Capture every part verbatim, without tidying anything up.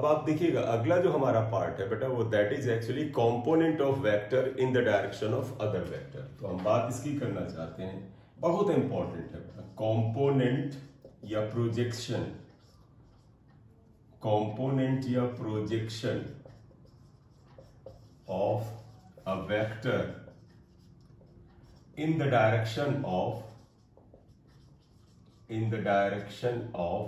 अब आप देखिएगा अगला जो हमारा पार्ट है बेटा वो that is actually component of vector in the direction of other vector. तो हम बात इसकी करना चाहते हैं, बहुत इंपॉर्टेंट है बेटा, कंपोनेंट या प्रोजेक्शन, कंपोनेंट या projection of a vector in the direction of in the direction of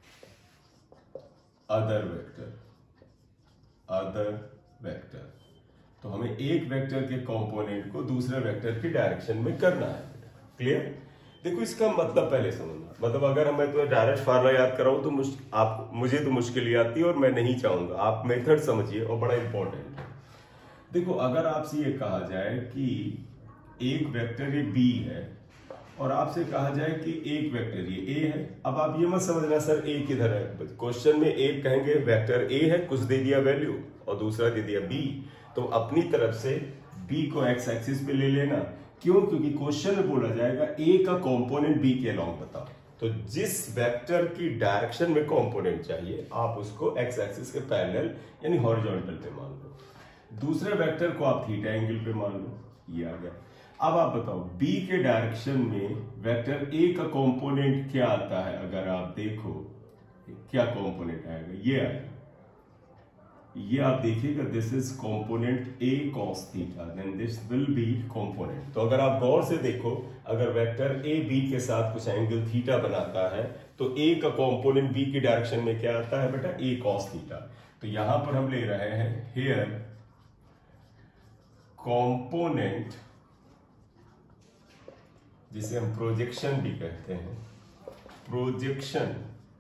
other vector other vector। तो हमें एक वेक्टर के कंपोनेंट को दूसरे वेक्टर की डायरेक्शन में करना है। क्लियर? देखो इसका मतलब पहले समझना, मतलब अगर मैं तुम्हें डायरेक्ट फार्मूला याद कराऊं तो मुझ, आप मुझे तो मुश्किल ही आती है और मैं नहीं चाहूंगा, आप मेथड समझिए और बड़ा इंपॉर्टेंट है। देखो अगर आपसे ये कहा जाए कि एक वेक्टर ये बी है और आपसे कहा जाए कि एक वेक्टर ये ए है, अब आप ये मत समझना सर ए किधर है। क्वेश्चन में एक कहेंगे वेक्टर ए है, कुछ दे दिया वैल्यू और दूसरा दे दिया बी, तो अपनी तरफ से बी को एक्स एक्सिस पे ले लेना। क्यों? क्योंकि क्वेश्चन में बोला जाएगा ए का कंपोनेंट बी के अलोंग बताओ, तो जिस वेक्टर की डायरेक्शन में कंपोनेंट चाहिए आप उसको एक्स एक्सिस के पैरेलल यानी हॉरिजॉन्टल पे मान लो, दूसरे वेक्टर को आप थीटा एंगल पे मान लो, ये आ गया। अब आप बताओ b के डायरेक्शन में वेक्टर a का कंपोनेंट क्या आता है? अगर आप देखो क्या कंपोनेंट आएगा, ये आएगा, ये आप देखिएगा this is component a cos theta, then this will be component. तो अगर आप गौर से देखो, अगर वेक्टर a b के साथ कुछ एंगल थीटा बनाता है तो a का कंपोनेंट b की डायरेक्शन में क्या आता है बेटा? a cos theta. तो यहां पर हम ले रहे हैं हियर कंपोनेंट, जिसे हम प्रोजेक्शन भी कहते हैं, projection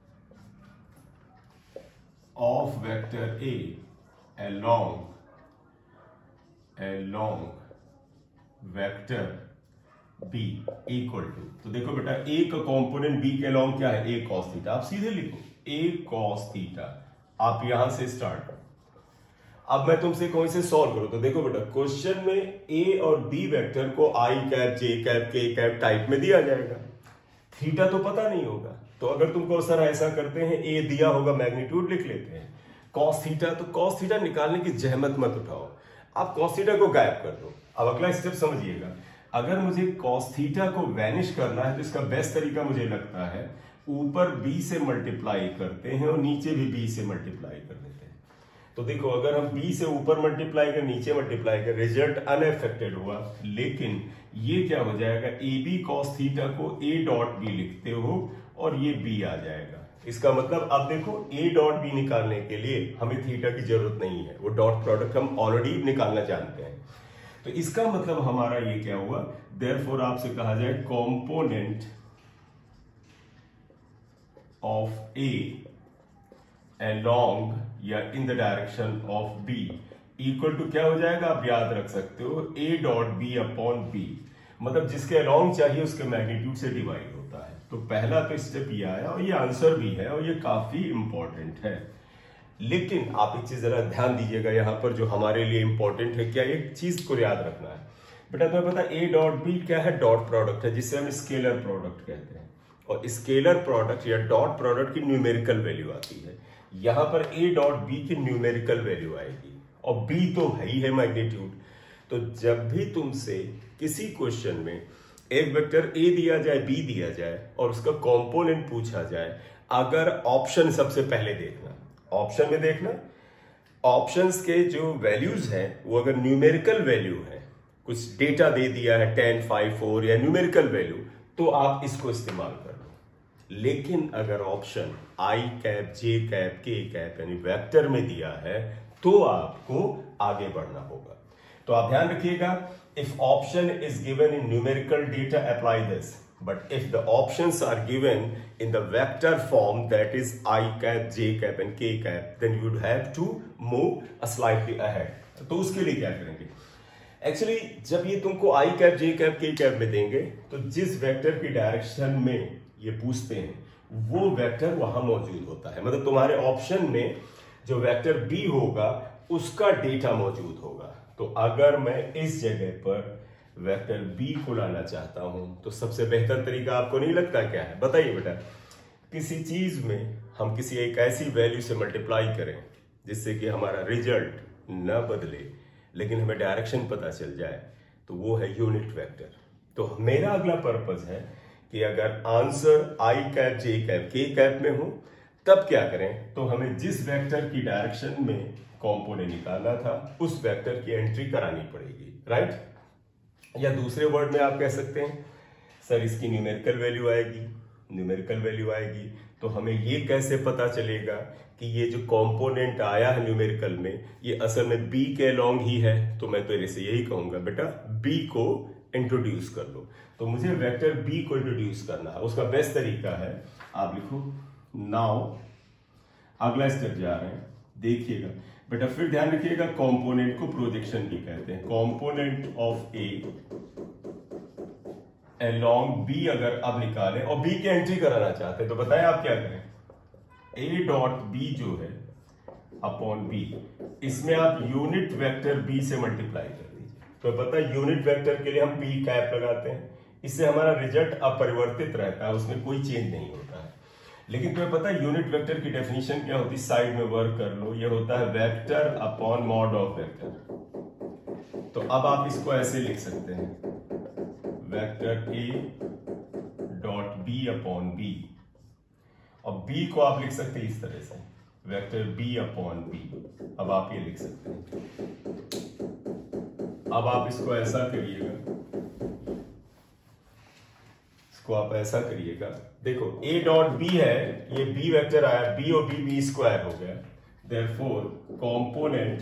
of vector A along along vector B equal to, तो देखो बेटा ए का कंपोनेंट बी के अलोंग क्या है? A cos theta. आप सीधे लिखो ए कॉस थीटा, आप यहां से स्टार्ट करो। अब मैं तुमसे कौन से सॉल्व करूं, तो देखो बेटा क्वेश्चन में ए और बी वेक्टर को I cap J cap K cap type में दिया जाएगा, थीटा तो पता नहीं होगा। तो अगर तुमको सर ऐसा करते हैं ए दिया होगा मैग्नीट्यूड लिख लेते हैं, कॉस थीटा, तो कॉस थीटा निकालने की जहमत मत उठाओ, आप कॉस थीटा को गायब कर दो। अब अगला स्टेप समझिएगा, अगर मुझे कॉस थीटा को वैनिश करना है तो इसका बेस्ट तरीका मुझे लगता है ऊपर बी से मल्टीप्लाई करते हैं और नीचे भी बी से मल्टीप्लाई कर देते हैं। तो देखो अगर हम b से ऊपर मल्टीप्लाई कर नीचे मल्टीप्लाई कर, रिजल्ट अनअफेक्टेड हुआ, लेकिन ये क्या हो जाएगा? ए बी कॉस थीटा को a डॉट बी लिखते हो और ये b आ जाएगा। इसका मतलब अब देखो a डॉट बी निकालने के लिए हमें थीटा की जरूरत नहीं है, वो डॉट प्रोडक्ट हम ऑलरेडी निकालना जानते हैं। तो इसका मतलब हमारा ये क्या हुआ? देयरफॉर आपसे कहा जाए कंपोनेंट ऑफ a along या in the direction of b equal to क्या हो जाएगा? आप याद रख सकते हो a dot B upon B, मतलब जिसके along चाहिए उसके मैग्नीट्यूड से डिवाइड होता है। तो पहला तो स्टेप ये आया और ये आंसर भी है और ये काफी इंपॉर्टेंट है। लेकिन आप एक चीज जरा ध्यान दीजिएगा यहाँ पर जो हमारे लिए इंपॉर्टेंट है, क्या एक चीज को याद रखना है बेटा, तुम्हें पता a डॉट बी क्या है? डॉट प्रोडक्ट है, जिससे हम स्केलर प्रोडक्ट कहते हैं, और स्केलर प्रोडक्ट या डॉट प्रोडक्ट की न्यूमेरिकल वैल्यू आती है। यहां पर a डॉट बी की न्यूमेरिकल वैल्यू आएगी और b तो है ही है मैग्नीट्यूड। तो जब भी तुमसे किसी क्वेश्चन में एक वेक्टर a दिया जाए, b दिया जाए और उसका कंपोनेंट पूछा जाए, अगर ऑप्शन सबसे पहले देखना, ऑप्शन में देखना, ऑप्शंस के जो वैल्यूज हैं वो अगर न्यूमेरिकल वैल्यू है, कुछ डेटा दे दिया है टेन फाइव फोर या न्यूमेरिकल वैल्यू, तो आप इसको इस्तेमाल कर लो। लेकिन अगर option I cap J cap K cap यानी वेक्टर में दिया है तो आपको आगे बढ़ना होगा। तो आप ध्यान रखिएगा, if option is given in numerical data apply this, but if the options are given in the vector form that is I cap J cap and K cap, then you would have to move a slightly ahead. तो उसके लिए क्या करेंगे? Actually जब ये तुमको I cap J cap K cap में देंगे तो जिस वेक्टर की डायरेक्शन में ये पूछते हैं वो वेक्टर वहां मौजूद होता है, मतलब तुम्हारे ऑप्शन में जो वेक्टर बी होगा उसका डेटा मौजूद होगा। तो अगर मैं इस जगह पर वेक्टर बी को लाना चाहता हूं तो सबसे बेहतर तरीका आपको नहीं लगता क्या है? बताइए बेटा, किसी चीज में हम किसी एक ऐसी वैल्यू से मल्टीप्लाई करें जिससे कि हमारा रिजल्ट न बदले लेकिन हमें डायरेक्शन पता चल जाए, तो वो है यूनिट वेक्टर। तो मेरा अगला पर्पस है कि अगर answer I cap J cap K cap में हो तब क्या करें, तो हमें जिस वेक्टर की डायरेक्शन में कॉम्पोनेंट निकालना था उस वेक्टर की एंट्री करानी पड़ेगी, राइट। या दूसरे वर्ड में आप कह सकते हैं सर इसकी न्यूमेरिकल वैल्यू आएगी, न्यूमेरिकल वैल्यू आएगी तो हमें ये कैसे पता चलेगा कि ये जो कंपोनेंट आया है न्यूमेरिकल में ये असल में बी के अलोंग ही है। तो मैं तेरे से यही कहूंगा बेटा बी को इंट्रोड्यूस कर लो। तो मुझे वेक्टर बी को इंट्रोड्यूस करना है, उसका बेस्ट तरीका है आप लिखो नाउ, अगला स्टेप जा रहे हैं, देखिएगा बेटा फिर ध्यान रखिएगा कंपोनेंट को प्रोजेक्शन भी कहते हैं। Component of A along B अगर अब निकालें और बी की एंट्री कराना चाहते हैं तो बताएं आप क्या करें, ए डॉट बी जो है अपॉन बी, इसमें आप यूनिट वेक्टर बी से मल्टीप्लाई कर दीजिए। तो पता है यूनिट वेक्टर के लिए हम बी कैप लगाते हैं, इससे हमारा रिजल्ट अपरिवर्तित रहता है, उसमें कोई चेंज नहीं होता है। लेकिन तुम्हें पता है यूनिट वेक्टर की डेफिनेशन क्या होती है, साइड में वर्क कर लो, ये होता है vector upon mod of vector. तो अब आप इसको ऐसे लिख सकते हैं vector A dot B upon B, और बी को आप लिख सकते हैं इस तरह से वेक्टर बी अपॉन बी। अब आप ये लिख सकते हैं, अब आप इसको ऐसा करिएगा, इसको आप ऐसा करिएगा, देखो a डॉट बी है, ये b वेक्टर आया, b और b b स्क्वायर हो गया, therefore component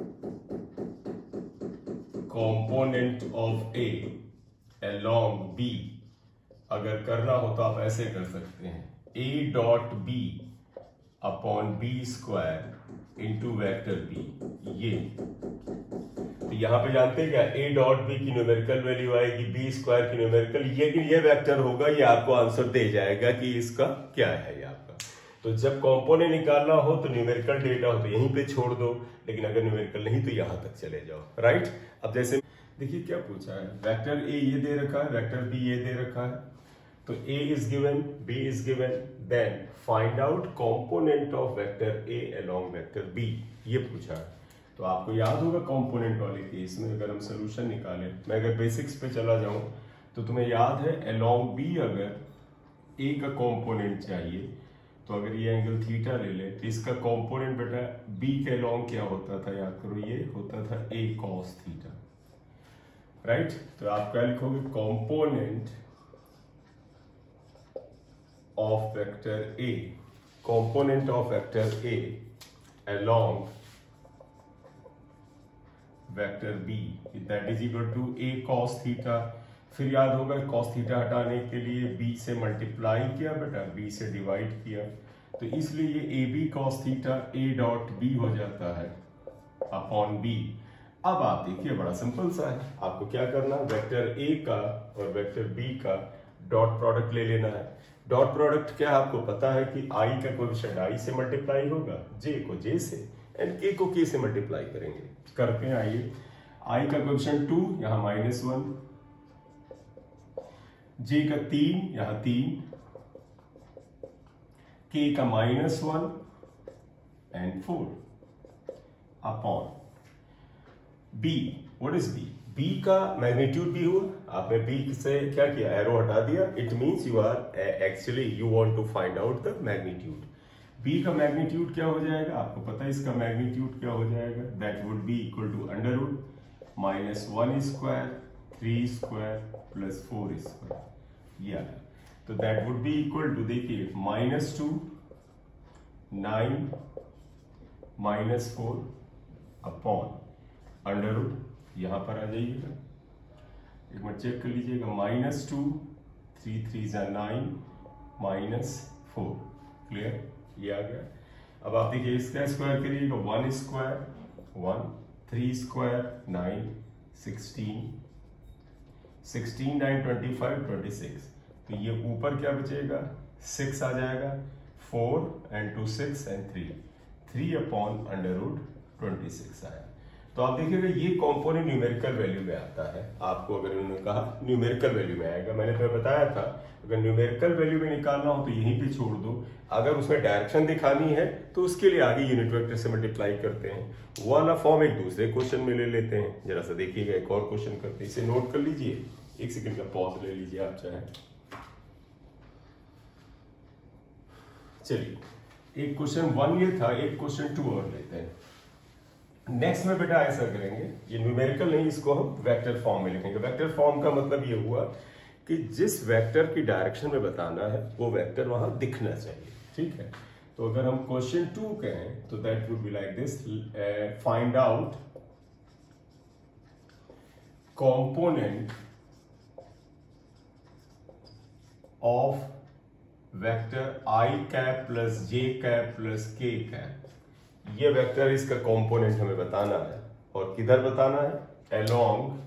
component of a along b अगर करना हो तो आप ऐसे कर सकते हैं a dot b upon B square into vector b। ये तो यहां पे जानते हैं क्या, a डॉट b की न्यूमेरिकल वैल्यू आएगी, b स्क्वायर की न्यूमेरिकल, ये ये वेक्टर होगा, ये आपको आंसर दे जाएगा कि इसका क्या है ये आपका। तो जब कंपोनेंट निकालना हो तो न्यूमेरिकल डेटा हो तो यहीं पे छोड़ दो, लेकिन अगर न्यूमेरिकल नहीं तो यहां तक चले जाओ, राइट। अब जैसे देखिए क्या पूछा है, वेक्टर a ये दे रखा है, वेक्टर b ये दे रखा है, तो a is given, b is given, then find out component of vector a along vector b, ये पूछा है। तो आपको याद होगा कंपोनेंट वाले केस में अगर हम सोल्यूशन निकालें, मैं अगर बेसिक्स पे चला जाऊं तो तुम्हें याद है अलोंग b अगर a का कंपोनेंट चाहिए तो अगर ये एंगल थीटा ले ले तो इसका कंपोनेंट बेटा b के अलोंग क्या होता था, याद करो, ये होता था a cos थीटा, राइट। तो आप क्या लिखोगे, component of vector a, component of vector a along vector b that is equal to a cos theta. फिर याद होगा cos थीटा हटाने के लिए b से मल्टीप्लाई किया बेटा, b से डिवाइड किया, तो इसलिए ये ab cos theta a dot b हो जाता है अपॉन b। अब आप देखिए बड़ा सिंपल सा है, आपको क्या करना, वेक्टर a का और वेक्टर b का डॉट प्रोडक्ट ले लेना है। डॉट प्रोडक्ट क्या है, आपको पता है कि i का कोएफिशिएंट i से मल्टीप्लाई होगा, j को j से एंड k को k से मल्टीप्लाई करेंगे। करते हैं, आइए, i का कोएफिशिएंट टू, यहां माइनस वन, j का तीन, यहां तीन, k का minus one and four upon b। What is b? b का मैग्नीट्यूड b हुआ, आपने b से क्या किया, एरो हटा दिया, it means you are actually you want to find out the magnitude. b का मैग्नीट्यूड क्या हो जाएगा, आपको पता है इसका मैग्नीट्यूड क्या हो जाएगा, that would be equal to under root minus one square three square plus four square, ये आया। तो that would be equal to, देखिए, minus two nine minus four upon under root, यहां पर आ जाइएगा, एक मिनट चेक कर लीजिएगा, माइनस टू थ्री थ्री जा नाइन माइनस फोर, क्लियर, ये आ गया। अब आप देखिए इसका स्क्वायर करिएगा, one square one, three square nine, sixteen, sixteen nine twenty five twenty six, तो ये ऊपर क्या बचेगा, सिक्स आ जाएगा, four and two six and three, three upon under root twenty six आया। तो आप देखिएगा ये कंपोनेंट न्यूमेरिकल वैल्यू में आता है। आपको अगर उन्होंने कहा न्यूमेरिकल वैल्यू में आएगा, मैंने तुम्हें बताया था अगर न्यूमेरिकल वैल्यू में निकालना हो तो यहीं पे छोड़ दो, अगर उसमें डायरेक्शन दिखानी है तो उसके लिए आगे यूनिट वेक्टर से मल्टीप्लाई करते हैं। वो वाला फॉर्म एक दूसरे क्वेश्चन में ले लेते हैं। जरा सा देखिएगा, एक और क्वेश्चन करते हैं, इसे नोट कर लीजिए, एक सेकंड का पॉज ले लीजिए आप चाहे। चलिए एक क्वेश्चन वन ये था, एक क्वेश्चन टू और लेते हैं। नेक्स्ट में बेटा ऐसा करेंगे, ये न्यूमेरिकल नहीं, इसको हम वेक्टर फॉर्म में लिखेंगे। वेक्टर फॉर्म का मतलब ये हुआ कि जिस वेक्टर की डायरेक्शन में बताना है वो वेक्टर वहां दिखना चाहिए, ठीक है। तो अगर हम क्वेश्चन टू कहें तो that would be like this, find out component of vector I cap plus J cap plus K cap. ये वेक्टर इसका कंपोनेंट हमें बताना है, और किधर बताना है, along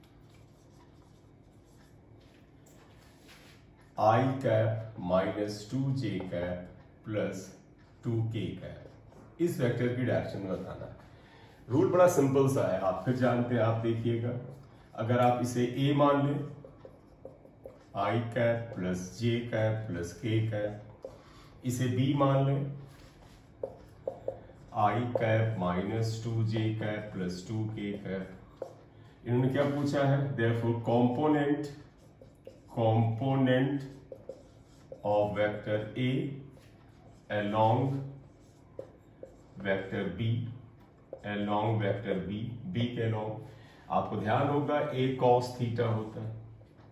I cap minus two J cap plus two K cap. इस वेक्टर की डायरेक्शन में बताना है। रूल बड़ा सिंपल सा है, आप फिर जानते हैं, आप देखिएगा। अगर आप इसे ए मान लें, I cap plus J cap plus K cap, इसे बी मान लें, I cap minus two J cap plus two K cap. इन्होंने क्या पूछा है, therefore component component of vector A along vector B, along vector B, B के along. आपको ध्यान होगा ए कॉस थीटा होता है,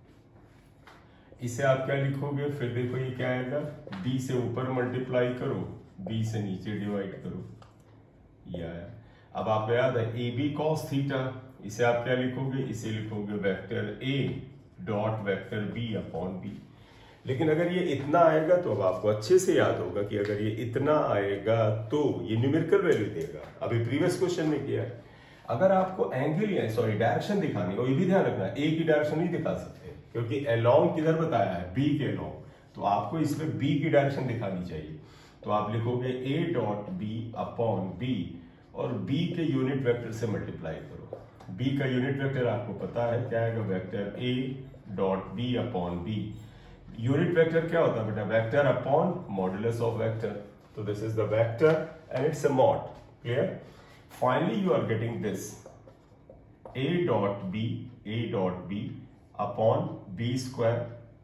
इसे आप क्या लिखोगे, फिर देखो ये क्या आएगा, बी से ऊपर मल्टीप्लाई करो, बी से नीचे डिवाइड करो, ये आया। अब आपको याद है ए बी कॉस थीटा, इसे आप क्या लिखोगे, इसे लिखोगे vector A dot vector B upon B. लेकिन अगर ये इतना आएगा तो अब आपको अच्छे से याद होगा कि अगर ये इतना आएगा तो ये न्यूमेरिकल वैल्यू देगा। अभी प्रीवियस क्वेश्चन में किया है, अगर आपको एंगल या सॉरी डायरेक्शन दिखानी हो, ये भी ध्यान रखना, ए की डायरेक्शन नहीं दिखा सकते क्योंकि अलोंग किधर बताया है, बी के अलोंग, तो आपको इसमें बी की डायरेक्शन दिखानी चाहिए। तो आप लिखोगे A dot B upon B, और बी के यूनिट वेक्टर से मल्टीप्लाई करो। बी का यूनिट वेक्टर आपको पता है क्या आएगा, vector A dot B upon B. Unit vector क्या होता है बेटा, vector upon modulus of vector. तो this is the vector and it's a mod, clear. Finally you are getting this, A dot B, A dot B upon B square,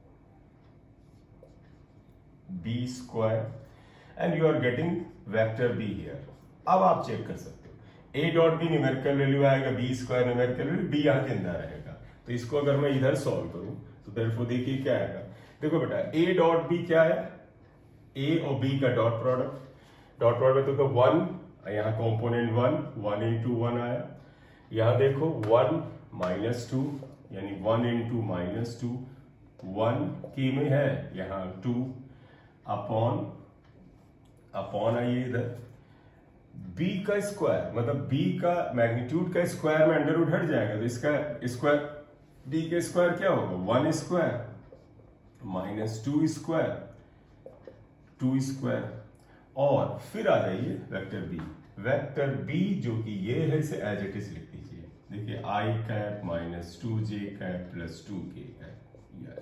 B square, and you are getting vector B here. अब आप check कर सकते हो, A dot B numerical value आएगा, B square numerical value, B यहां जिंदा रहेगा। तो इसको अगर मैं इधर सॉल्व करूं तो देयरफॉर देखिए क्या आएगा, देखो बेटा ए डॉट बी क्या है, ए और बी का डॉट प्रोडक्ट, डॉट प्रोडक्ट तो वन, यहाँ component one, one into one आया, यहां देखो वन माइनस टू, यानी one into minus two, one की में है यहाँ टू, अपॉन अपॉन आइए इधर b का स्क्वायर, मतलब b का मैग्नीट्यूड का स्क्वायर में अंडर रूट हट जाएगा, तो इसका स्क्वायर, b के स्क्वायर क्या होगा, one square minus two square, two square, और फिर आ जाइए वेक्टर b, वेक्टर b जो कि ये है, इसे एज इट इज लिख दीजिए। देखिए I cap minus two J cap plus two K cap,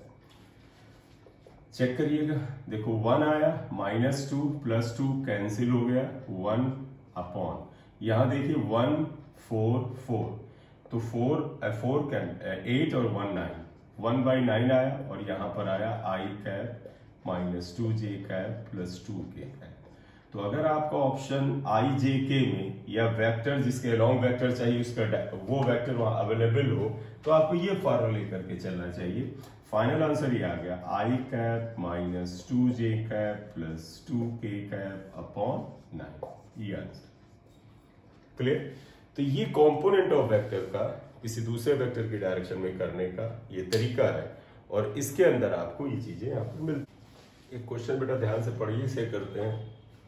check करिएगा, देखो वन आया, minus two plus two cancel हो गया, वन अपॉन, यहां देखिए वन फोर फोर, तो फोर फोर कैन एट और one nine, one by nine आया, और यहां पर आया I cap minus two J cap plus two K cap. तो अगर आपका ऑप्शन आई जे के में या वेक्टर जिसके अलोंग वेक्टर चाहिए उसका वो वेक्टर वहां अवेलेबल हो, तो आपको ये फॉर्मूला लेकर के चलना चाहिए। फाइनल आंसर ये आ गया, I cap minus two J cap plus two K cap upon nine, ये आंसर, क्लियर। तो ये कंपोनेंट ऑफ वेक्टर का किसी दूसरे वेक्टर की डायरेक्शन में करने का ये तरीका है, और इसके अंदर आपको ये चीजें यहाँ पर मिलती। एक क्वेश्चन बेटा ध्यान से पढ़िए, इसे करते हैं,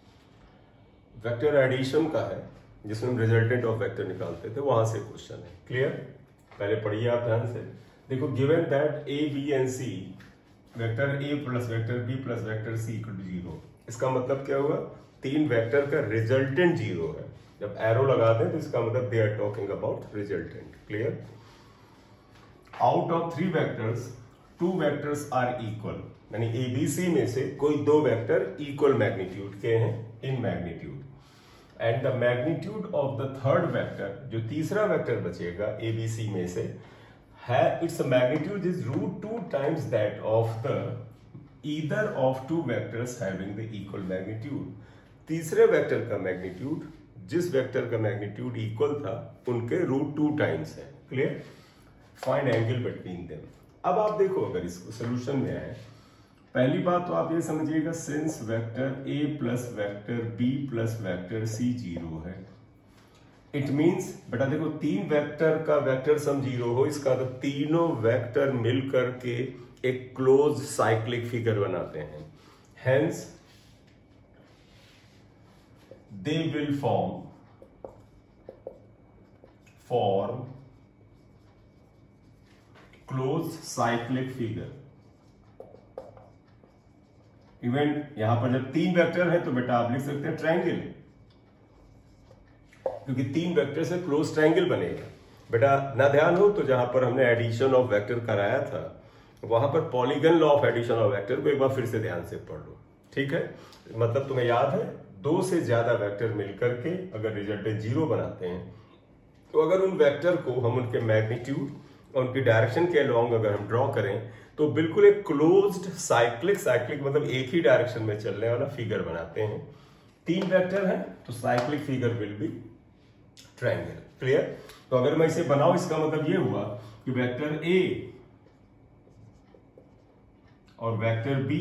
वेक्टर एडिशन का है जिसमें हम रिजल्टेंट ऑफ वेक्टर निकालते थे, वहां से क्वेश्चन है, क्लियर। पहले पढ़िए आप ध्यान से, देखो given that A B and C, vector A plus vector B plus vector C equal to zero. इसका मतलब क्या हुआ, तीन वेक्टर का रिजल्टेंट जीरो है। जब एरो लगा दें तो इसका मतलब they are talking about resultant. Clear? Out of three vectors two vectors are equal, यानी एबीसी में से कोई दो वेक्टर इक्वल मैग्नीट्यूड के हैं in magnitude, and the magnitude of the third vector, जो तीसरा वेक्टर बचेगा एबीसी में से, है it's magnitude is root two times that of the either of two vectors having the equal magnitude. तीसरे vector का मैग्नीट्यूड जिस वेक्टर का मैग्नीट्यूड इक्वल था उनके रूट टू टाइम्स है। Clear? Find angle between them. अब आप देखो, अगर इसको सोल्यूशन में आए, पहली बात तो आप ये समझिएगा, since vector A plus vector B plus vector C zero है, इट मींस बेटा देखो तीन वेक्टर का वेक्टर सम जीरो हो, इसका तो तीनों वेक्टर मिलकर के एक क्लोज साइक्लिक फिगर बनाते हैं, hence they will form form close cyclic figure. Even यहां पर जब तीन वेक्टर है तो बेटा आप लिख सकते हैं ट्रायंगल, क्योंकि तीन वेक्टर से क्लोज ट्रायंगल बनेगा। बेटा ना ध्यान हो तो जहां पर हमने एडिशन ऑफ वेक्टर कराया था वहां पर polygon law of addition of vector को एक बार फिर से ध्यान से पढ़ लो। ठीक है? मतलब तुम्हें याद है, दो से ज्यादा वेक्टर मिलकर के अगर रिजल्टेंट जीरो बनाते हैं तो अगर उन वेक्टर को हम उनके मैग्नीट्यूड और उनकी डायरेक्शन के अलोंग अगर हम ड्रॉ करें तो बिल्कुल एक क्लोज्ड साइक्लिक साइक्लिक मतलब एक ही डायरेक्शन में चलने वाला फिगर बनाते हैं। तीन वेक्टर हैं तो cyclic figure will be triangle. Clear? तो अगर मैं इसे बनाऊं, इसका मतलब ये हुआ कि वेक्टर ए और वेक्टर बी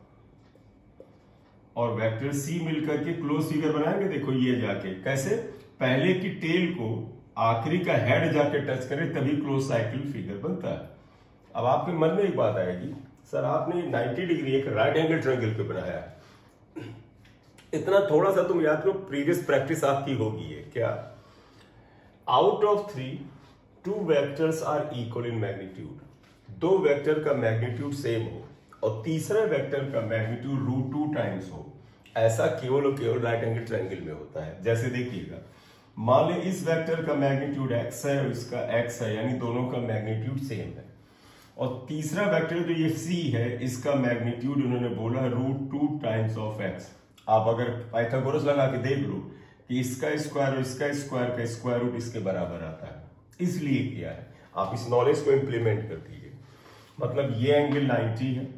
और वेक्टर सी मिलकर के क्लोज फिगर बनाएंगे। देखो ये जाके कैसे, पहले की टेल को आखिरी का हेड जाके टच करे तभी क्लोज साइकिल फिगर बनता है। अब आपके मन में एक बात आएगी, सर आपने नाइंटी डिग्री एक राइट एंगल ट्रायंगल पे बनाया है, इतना थोड़ा सा तुम याद करो, प्रीवियस प्रैक्टिस आपकी होगी है क्या? Out of three two vectors are equal in magnitude, दो वेक्टर का मैग्नीट्यूड सेम हो और तीसरे वेक्टर का मैग्नीट्यूड रूट टू टाइम्स हो, ऐसा केवल और केवल राइट एंगल ट्रायंगल में होता है। जैसे देखिएगा, मान ले इस वेक्टर का मैग्नीट्यूड x है और इसका x है, यानी दोनों का मैग्नीट्यूड सेम है, और तीसरा वेक्टर जो ये c है इसका मैग्नीट्यूड उन्होंने बोला root two times of x। आप अगर पाइथागोरस लगा के देख लो कि इसका स्क्वायर और इसका स्क्वायर का स्क्वायर रूट इसके बराबर आता है, इसलिए किया है। आप इस नॉलेज को इंप्लीमेंट कर दीजिए। मतलब ये एंगल नाइंटी है।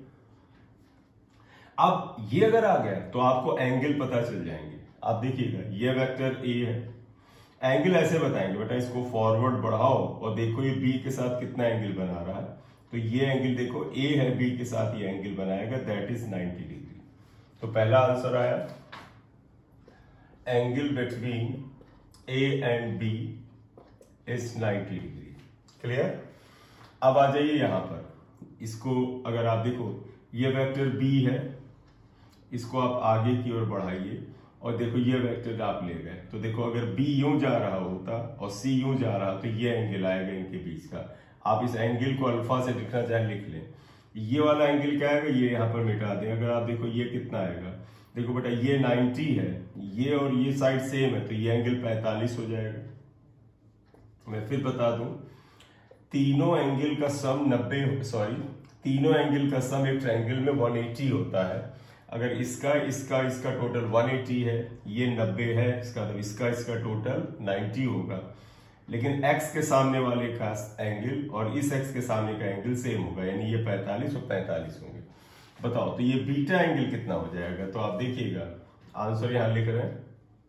अब ये अगर आ गया तो आपको एंगल पता चल जाएंगे। आप देखिएगा, ये वेक्टर ए है, एंगल ऐसे बताएंगे बेटा, इसको फॉरवर्ड बढ़ाओ और देखो ये बी के साथ कितना एंगल बना रहा है, तो ये एंगल देखो ए है, बी के साथ ये एंगल बनाएगा, दैट इज नाइंटी डिग्री। तो पहला आंसर आया angle between A and B is ninety degree. Clear? अब आ जाइए यहां पर, इसको अगर आप देखो, ये वेक्टर बी है, इसको आप आगे की ओर बढ़ाइए और देखो ये वेक्टर आप ले गए, तो देखो अगर B यूं जा रहा होता और C यूं जा रहा तो ये एंगल आएगा इनके बीच का। आप इस एंगल को अल्फा से लिखना चाहे लिख लें। ये वाला एंगल क्या आएगा, ये यहाँ पर मिटा दें। अगर आप देखो ये कितना आएगा, देखो बेटा ये नाइंटी है, ये और ये साइड सेम है, तो ये एंगल पैंतालीस हो जाएगा। मैं फिर बता दूं, तीनों एंगल का सम नब्बे सॉरी तीनों एंगल का सम एक ट्रायंगल में वन एटी होता है। अगर इसका इसका इसका टोटल एक सौ अस्सी है, ये नब्बे है, इसका तो इसका इसका टोटल नब्बे होगा, लेकिन x के सामने वाले का एंगल और इस x के सामने का एंगल सेम होगा, यानी ये पैंतालीस और पैंतालीस होंगे। बताओ तो ये बीटा एंगल कितना हो जाएगा? तो आप देखिएगा, आंसर यहां लिख रहे हैं,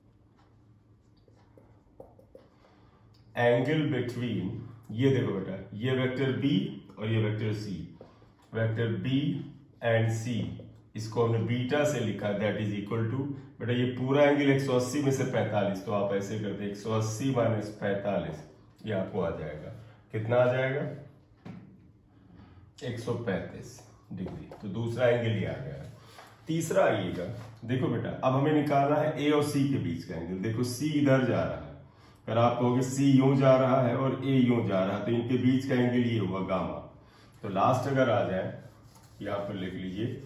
एंगल बिटवीन, ये देखो बेटा, ये वेक्टर b और ये vector c, vector b and c, इसको हमने बीटा से लिखा, दैट इज इक्वल टू, बेटा ये पूरा एंगल एक सौ अस्सी में से पैंतालीस, तो आप ऐसे करते एक सौ अस्सी माइनस पैंतालीस, ये आपको आ जाएगा, कितना आ जाएगा, एक सौ पैंतीस डिग्री। तो दूसरा एंगल ये आ गया। तीसरा आइएगा, देखो बेटा अब हमें निकालना है ए और सी के बीच का एंगल। देखो सी इधर जा रहा है, अगर आप कहोगे सी यूं जा रहा है और ए यूं जा रहा है, तो इनके बीच का एंगल ये हुआ गामा। तो लास्ट अगर आ जाए, यहां पर लिख लीजिए,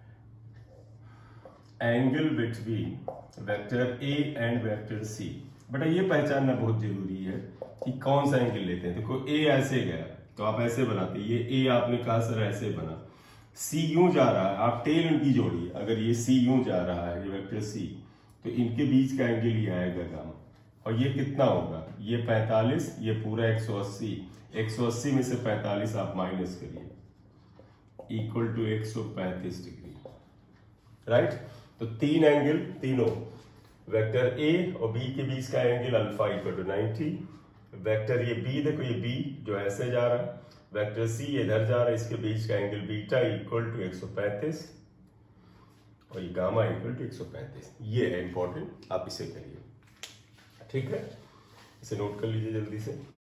angle between vector A and vector C, बेटा ये पहचानना बहुत जरूरी है कि कौन सा एंगल लेते हैं। देखो ए ऐसे गया तो आप ऐसे बनाते, ये ए आपने कहा सर ऐसे बना, सी यूं जा रहा है, आप टेल इनकी जोड़िए, अगर ये सी यूं जा रहा है, ये वेक्टर सी, तो इनके बीच का एंगल ये आएगा गामा, और ये कितना होगा, ये पैंतालीस, ये पूरा एक सौ अस्सी, एक सौ अस्सी में से पैंतालीस आप माइनस करिए, इक्वल टू एक सौ पैंतीस डिग्री, राइट। तो तीन एंगल, तीनों वेक्टर ए और बी के बीच का angle alpha equal to ninety, vector ये बी, देखो ये बी जो ऐसे जा रहा है, वेक्टर सी इधर जा रहा है, इसके बीच का एंगल बीटा इक्वल टू एक सौ पैंतीस, और ये गामा इक्वल टू एक सौ पैंतीस। ये है इंपॉर्टेंट, आप इसे करिए, ठीक है, इसे नोट कर लीजिए जल्दी से।